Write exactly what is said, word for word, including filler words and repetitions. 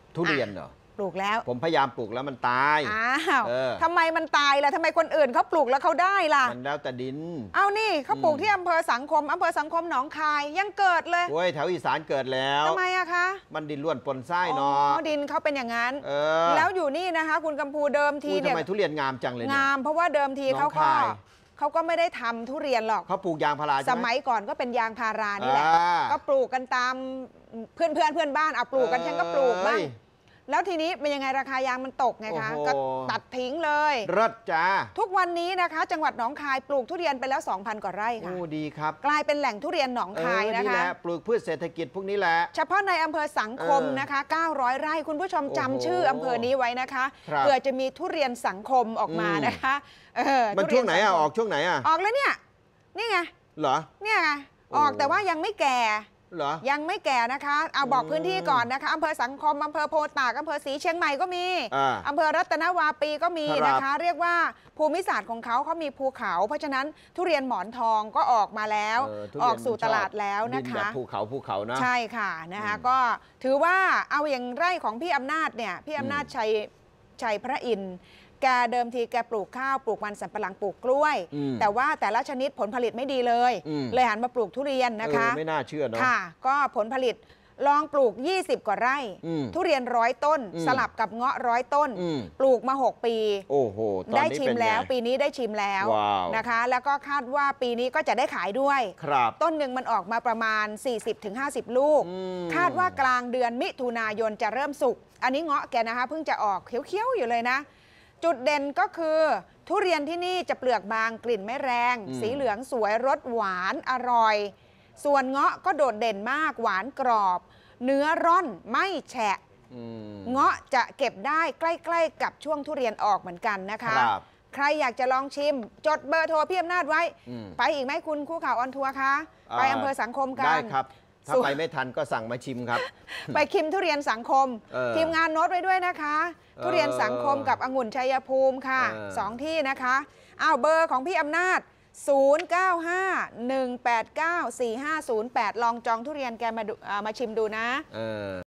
ทุเรียนเหรอปลูกแล้วผมพยายามปลูกแล้วมันตายอ้าวทำไมมันตายล่ะทำไมคนอื่นเขาปลูกแล้วเขาได้ล่ะมันแล้วแต่ดินเอานี่เขาปลูกที่อำเภอสังคมอำเภอสังคมหนองคายยังเกิดเลยโอ้ยแถวอีสานเกิดแล้วทำไมอะคะมันดินล้วนปนไส้เนาะดินเขาเป็นอย่างนั้นแล้วอยู่นี่นะคะคุณกำพูเดิมทีเนี่ยทำไมทุเรียนงามจังเลยงามเพราะว่าเดิมทีเขาก็เขาก็ไม่ได้ทำทุเรียนหรอกเขาปลูกยางพาราสมัยก่อนก็เป็นยางพารานี่แหละก็ปลูกกันตามเพื่อนเพื่อนเพื่อนบ้านเอาปลูกกันฉันก็ปลูกบ้างแล้วทีนี้เป็นยังไงราคายางมันตกไงคะก็ตัดทิ้งเลยรถจ้าทุกวันนี้นะคะจังหวัดหนองคายปลูกทุเรียนไปแล้ว สองพัน กว่าไร่ค่ะโอ้ดีครับกลายเป็นแหล่งทุเรียนหนองคายนะคะปลูกพืชเศรษฐกิจพวกนี้แหละเฉพาะในอำเภอสังคมนะคะเก้าร้อยไร่คุณผู้ชมจำชื่ออำเภอนี้ไว้นะคะเผื่อจะมีทุเรียนสังคมออกมานะคะเออมันช่วงไหนอ่ะออกช่วงไหนอ่ะออกแล้วเนี่ยนี่ไงเหรอเนี่ยไงออกแต่ว่ายังไม่แก่เหรอยังไม่แก่นะคะเอาบอกพื้นที่ก่อนนะคะอำเภอสังคมอำเภอโพตากอำเภอศรีเชียงใหม่ก็มีอำเภอรัตนวาปีก็มีนะคะเรียกว่าภูมิศาสตร์ของเขาเขามีภูเขาเพราะฉะนั้นทุเรียนหมอนทองก็ออกมาแล้วออกสู่ตลาดแล้วนะคะภูเขาภูเขานะใช่ค่ะนะคะก็ถือว่าเอาอย่างไร่ของพี่อำนาจเนี่ยพี่อำนาจชัยชัยพระอินทร์แกเดิมทีแกปลูกข้าวปลูกมันสำปะหลังปลูกกล้วยแต่ว่าแต่ละชนิดผลผลิตไม่ดีเลยเลยหันมาปลูกทุเรียนนะคะไม่น่าเชื่อเนาะค่ะก็ผลผลิตลองปลูกยี่สิบกว่าไร่ทุเรียนร้อยต้นสลับกับเงาะร้อยต้นปลูกมาหกปีโอ้โหได้ชิมแล้วปีนี้ได้ชิมแล้วนะคะแล้วก็คาดว่าปีนี้ก็จะได้ขายด้วยต้นหนึ่งมันออกมาประมาณ สี่สิบถึงห้าสิบ ลูกคาดว่ากลางเดือนมิถุนายนจะเริ่มสุกอันนี้เงาะแกนะคะเพิ่งจะออกเขียวๆอยู่เลยนะจุดเด่นก็คือทุเรียนที่นี่จะเปลือกบางกลิ่นไม่แรงสีเหลืองสวยรสหวานอร่อยส่วนเงาะก็โดดเด่นมากหวานกรอบเนื้อร่อนไม่แฉะเงาะจะเก็บได้ใกล้ๆกับช่วงทุเรียนออกเหมือนกันนะคะใครอยากจะลองชิมจดเบอร์โทรพี่อำนาจไว้ไปอีกไหมคุณคู่ข่าวออนทัวร์คะไปอำเภอสังคมกันได้ครับถ้าไปไม่ทันก็สั่งมาชิมครับไปชิมทุเรียนสังคมทีมงานโน้ตไว้ด้วยนะคะทุเรียนสังคมกับองุ่นชัยภูมิค่ะสองที่นะคะเอาเบอร์ของพี่อำนาจศูนย์ เก้า ห้า หนึ่ง แปด เก้า สี่ ห้า ศูนย์ แปดลองจองทุเรียนแกมามาชิมดูนะ